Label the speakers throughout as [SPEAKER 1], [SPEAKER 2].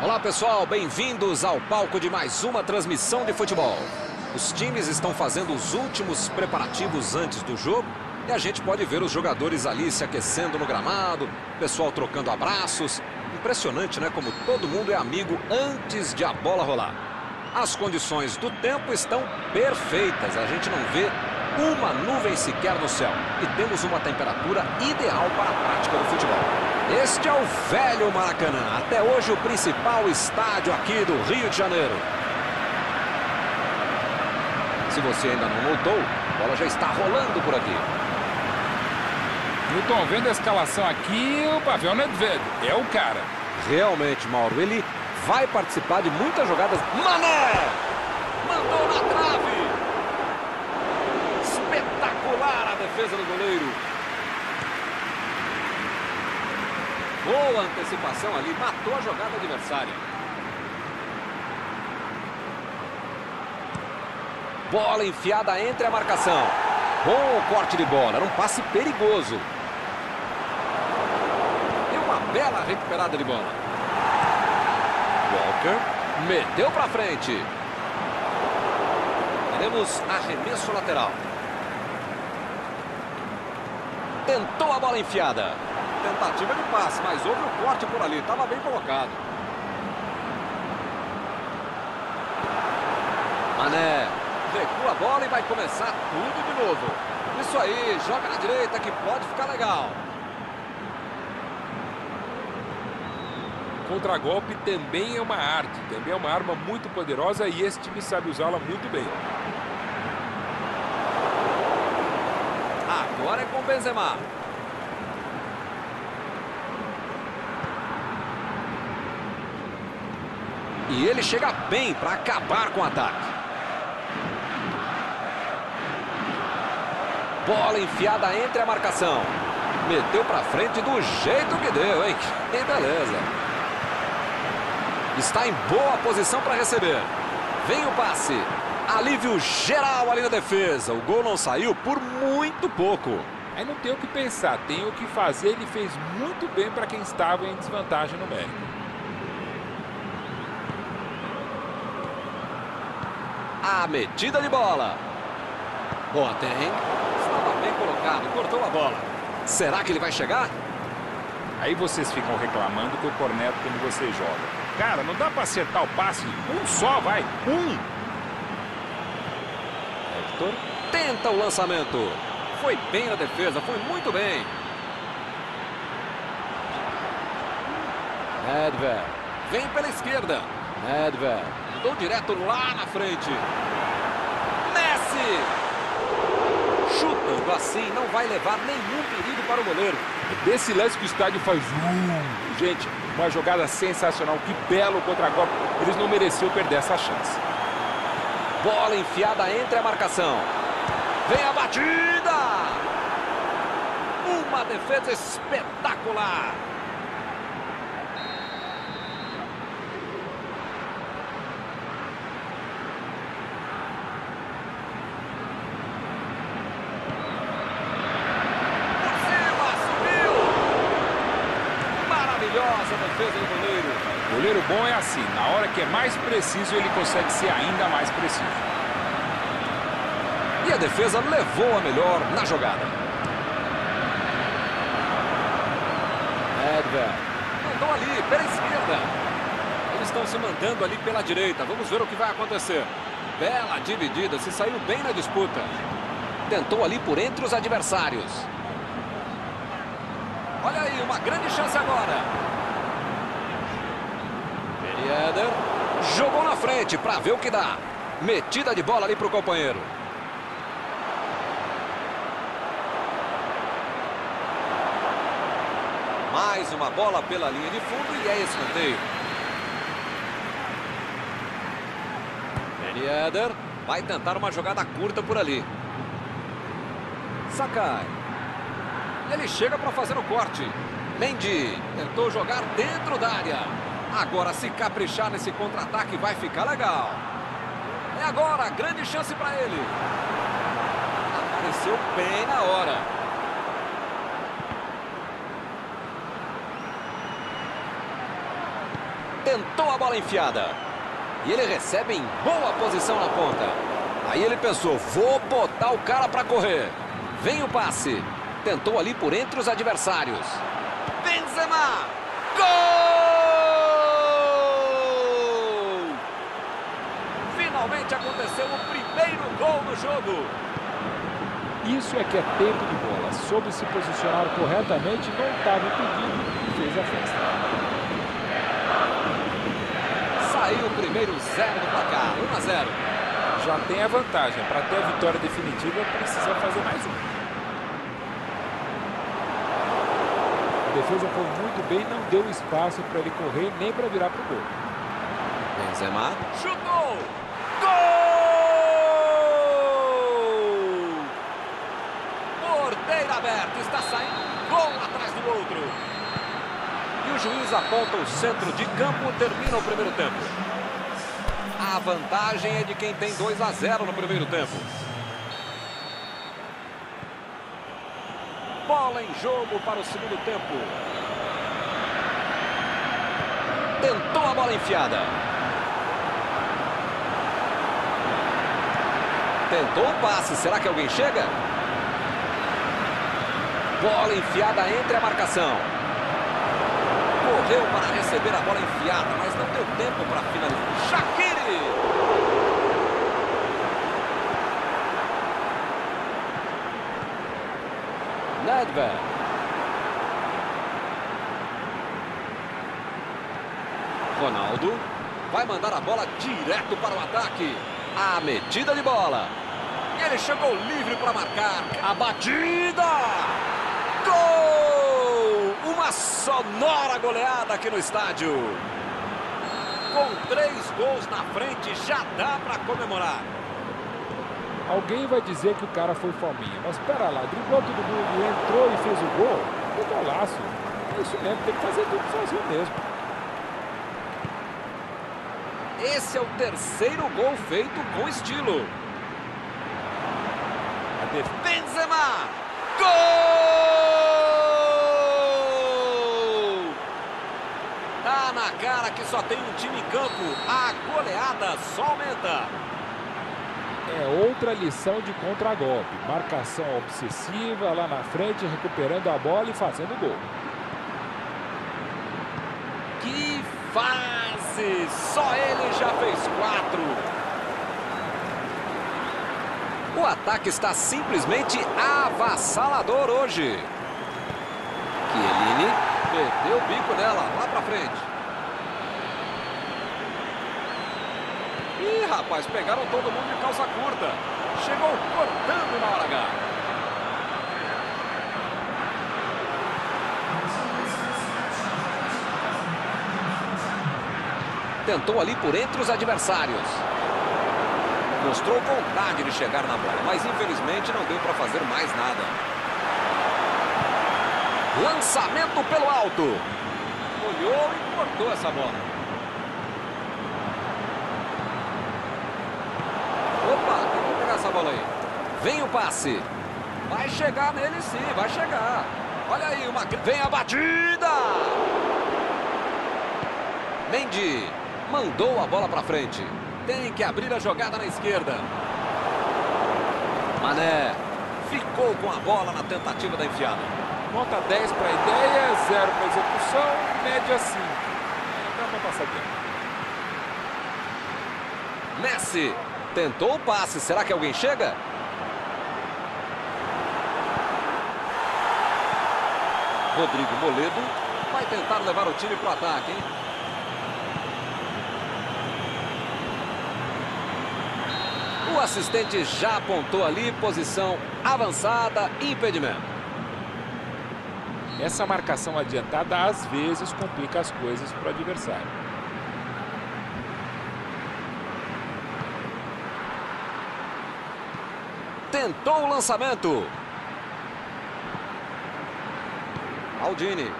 [SPEAKER 1] Olá pessoal, bem-vindos ao palco de mais uma transmissão de futebol. Os times estão fazendo os últimos preparativos antes do jogo e a gente pode ver os jogadores ali se aquecendo no gramado, o pessoal trocando abraços. Impressionante, né? Como todo mundo é amigo antes de a bola rolar. As condições do tempo estão perfeitas, a gente não vê uma nuvem sequer no céu e temos uma temperatura ideal para a prática do futebol. Este é o velho Maracanã, até hoje o principal estádio aqui do Rio de Janeiro. Se você ainda não notou, a bola já está rolando por aqui.
[SPEAKER 2] Milton, vendo a escalação aqui, o Pavel Nedved é o cara.
[SPEAKER 1] Realmente, Mauro, ele vai participar de muitas jogadas. Mané! Mandou na trave! Espetacular a defesa do goleiro. Boa antecipação ali, matou a jogada adversária. Bola enfiada entre a marcação. Bom corte de bola, era um passe perigoso. E uma bela recuperada de bola. Walker meteu pra frente. Teremos arremesso lateral. Tentou a bola enfiada. Tentativa de passe, mas houve um corte por ali, estava bem colocado. Mané recua a bola e vai começar tudo de novo. Isso aí, joga na direita que pode ficar legal.
[SPEAKER 2] Contragolpe também é uma arte, também é uma arma muito poderosa e esse time sabe usá-la muito bem.
[SPEAKER 1] Agora é com o Benzema. E ele chega bem para acabar com o ataque. Bola enfiada entre a marcação. Meteu para frente do jeito que deu, hein? Que beleza. Está em boa posição para receber. Vem o passe. Alívio geral ali na defesa. O gol não saiu por muito pouco.
[SPEAKER 2] Aí não tem o que pensar, tem o que fazer. Ele fez muito bem para quem estava em desvantagem numérica.
[SPEAKER 1] A metida de bola. Boa, tem. Estava bem colocado, cortou a bola. Será que ele vai chegar?
[SPEAKER 2] Aí vocês ficam reclamando que eu corneto quando você joga. Cara, não dá para acertar o passe. Um só, vai. Um.
[SPEAKER 1] Hector tenta o lançamento. Foi bem na defesa, foi muito bem. Nedved. Vem pela esquerda. Nedved. Mandou direto lá na frente. Messi! Chutando assim, não vai levar nenhum perigo para o goleiro.
[SPEAKER 2] É desse lance que o estádio faz Gente, uma jogada sensacional. Que belo contra-golpe. Eles não mereciam perder essa chance.
[SPEAKER 1] Bola enfiada entre a marcação. Vem a batida! Uma defesa espetacular. Maravilhosa defesa do goleiro.
[SPEAKER 2] Goleiro bom é assim, na hora que é mais preciso, ele consegue ser ainda mais preciso.
[SPEAKER 1] E a defesa levou a melhor na jogada. Nedved mandou ali pela esquerda. Eles estão se mandando ali pela direita. Vamos ver o que vai acontecer. Bela dividida, se saiu bem na disputa. Tentou ali por entre os adversários. Olha aí, uma grande chance agora. Eder jogou na frente para ver o que dá. Metida de bola ali para o companheiro. Mais uma bola pela linha de fundo e é escanteio. Eder vai tentar uma jogada curta por ali. Sakai. Ele chega para fazer o corte. Mendy tentou jogar dentro da área. Agora, se caprichar nesse contra-ataque, vai ficar legal. É agora, grande chance para ele. Apareceu bem na hora. Tentou a bola enfiada. E ele recebe em boa posição na ponta. Aí ele pensou, vou botar o cara para correr. Vem o passe. Tentou ali por entre os adversários. Benzema! Gol! Finalmente aconteceu o primeiro gol do jogo.
[SPEAKER 2] Isso é que é tempo de bola. Soube se posicionar corretamente, não estava impedido e fez a festa.
[SPEAKER 1] Saiu o primeiro 0 do placar, 1-0.
[SPEAKER 2] Já tem a vantagem. Para ter a vitória definitiva, precisa fazer mais um. A defesa foi muito bem, não deu espaço para ele correr nem para virar para o gol.
[SPEAKER 1] Benzema chutou! Gol! Porteira aberta, está saindo um gol atrás do outro. E o juiz aponta o centro de campo, termina o primeiro tempo. A vantagem é de quem tem 2-0 no primeiro tempo. Bola em jogo para o segundo tempo. Tentou a bola enfiada. Tentou o passe. Será que alguém chega? Bola enfiada entre a marcação. Correu para receber a bola enfiada, mas não deu tempo para finalizar. Shaqiri! Nedved. Ronaldo vai mandar a bola direto para o ataque. A metida de bola. E ele chegou livre para marcar. A batida! Gol! Uma sonora goleada aqui no estádio. Com 3 gols na frente, já dá para comemorar.
[SPEAKER 2] Alguém vai dizer que o cara foi fominha, mas espera lá, driblou todo mundo, entrou e fez o gol. Que golaço. É isso mesmo, tem que fazer tudo sozinho mesmo.
[SPEAKER 1] Esse é o terceiro gol feito com estilo. Benzema! Gol! Tá na cara que só tem um time em campo. A goleada só aumenta.
[SPEAKER 2] É outra lição de contragolpe. Marcação obsessiva lá na frente, recuperando a bola e fazendo gol.
[SPEAKER 1] Que fase! Só ele já fez 4. O ataque está simplesmente avassalador hoje. Chiellini perdeu o bico nela, lá pra frente. Ih, rapaz, pegaram todo mundo de calça curta. Chegou cortando na hora H. Tentou ali por entre os adversários. Mostrou vontade de chegar na bola, mas infelizmente não deu para fazer mais nada. Lançamento pelo alto. Olhou e cortou essa bola. Opa, tem que pegar essa bola aí. Vem o passe. Vai chegar nele sim, vai chegar. Olha aí, vem a batida. Mendy mandou a bola para frente. Tem que abrir a jogada na esquerda. Mané ficou com a bola na tentativa da enfiada.
[SPEAKER 2] Nota 10 para a ideia, 0 para a execução, média 5. Dá para passar bem.
[SPEAKER 1] Messi tentou o passe. Será que alguém chega? Rodrigo Moledo vai tentar levar o time para o ataque, hein? O assistente já apontou ali, posição avançada, impedimento.
[SPEAKER 2] Essa marcação adiantada às vezes complica as coisas para o adversário.
[SPEAKER 1] Tentou o lançamento. Maldini.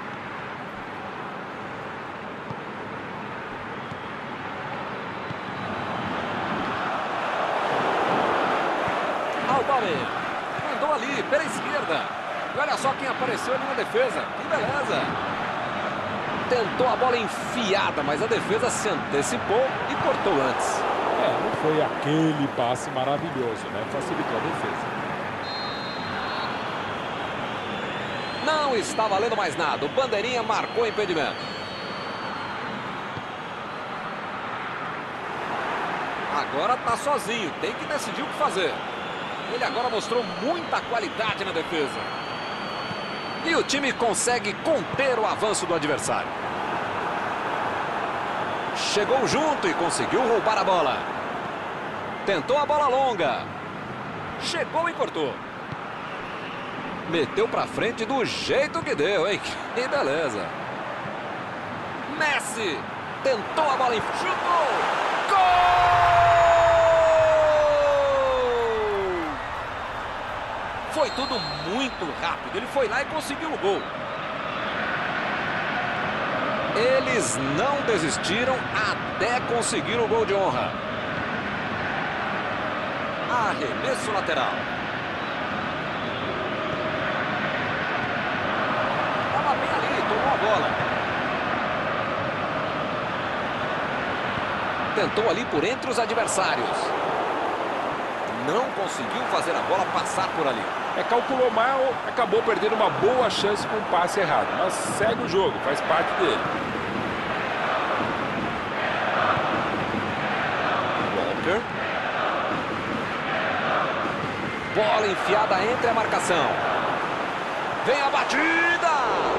[SPEAKER 1] Mandou ali, pela esquerda. E olha só quem apareceu ali na defesa. Que beleza. Tentou a bola enfiada, mas a defesa se antecipou e cortou antes.
[SPEAKER 2] Não foi aquele passe maravilhoso, né? Facilitou a defesa.
[SPEAKER 1] Não está valendo mais nada. O bandeirinha marcou impedimento. Agora está sozinho. Tem que decidir o que fazer. Ele agora mostrou muita qualidade na defesa. E o time consegue conter o avanço do adversário. Chegou junto e conseguiu roubar a bola. Tentou a bola longa. Chegou e cortou. Meteu pra frente do jeito que deu, hein? Que beleza. Messi tentou a bola e chutou. Gol! Foi tudo muito rápido. Ele foi lá e conseguiu o gol. Eles não desistiram até conseguir o gol de honra. Arremesso lateral. Estava bem ali, tomou a bola. Tentou ali por entre os adversários. Não conseguiu fazer a bola passar por ali.
[SPEAKER 2] Calculou mal, acabou perdendo uma boa chance com o passe errado. Mas segue o jogo, faz parte dele.
[SPEAKER 1] Walker. Bola enfiada entre a marcação. Vem a batida!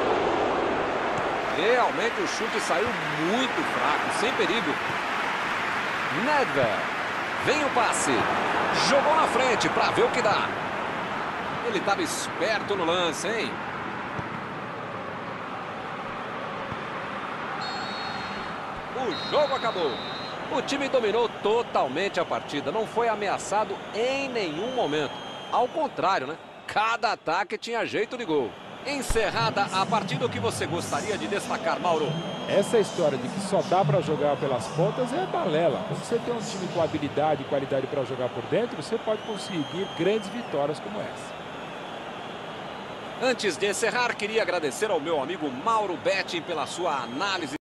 [SPEAKER 1] Realmente o chute saiu muito fraco, sem perigo. Nedved. Vem o passe. Jogou na frente para ver o que dá. Ele estava esperto no lance, hein? O jogo acabou. O time dominou totalmente a partida. Não foi ameaçado em nenhum momento. Ao contrário, né? Cada ataque tinha jeito de gol. Encerrada a partida, o que você gostaria de destacar, Mauro?
[SPEAKER 2] Essa história de que só dá para jogar pelas pontas é balela. Quando você tem um time com habilidade e qualidade para jogar por dentro, você pode conseguir grandes vitórias como essa.
[SPEAKER 1] Antes de encerrar, queria agradecer ao meu amigo Mauro Betting pela sua análise.